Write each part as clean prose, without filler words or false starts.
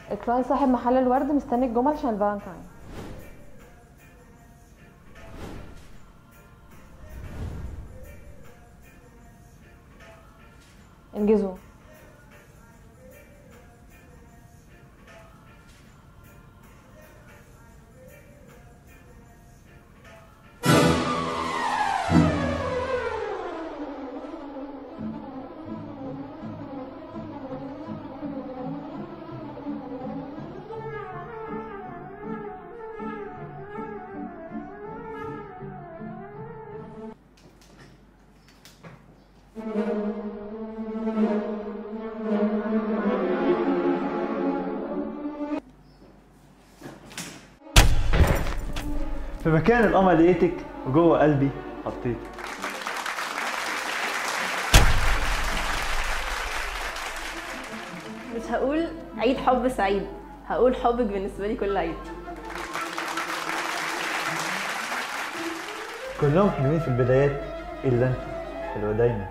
الكلاينت صاحب محل الورد مستني الجمل عشان الفالنتاين. انجزوا. في مكان القمر لقيتك وجوه قلبي حطيتك. مش هقول عيد حب سعيد، هقول حبك بالنسبة لي كل عيد. كلهم حلوين في البدايات إلا أنت حلوة دايما.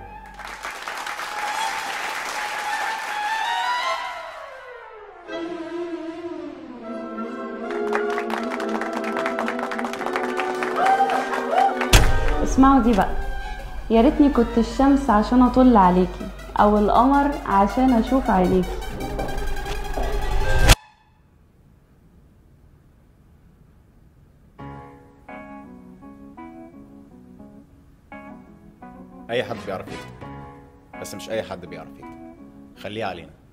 اسمعوا دي بقى. يا ريتني كنت الشمس عشان اطل عليكي، او القمر عشان اشوف عينيكي. اي حد بيعرف يكتب، بس مش اي حد بيعرف يكتب. خليه علينا.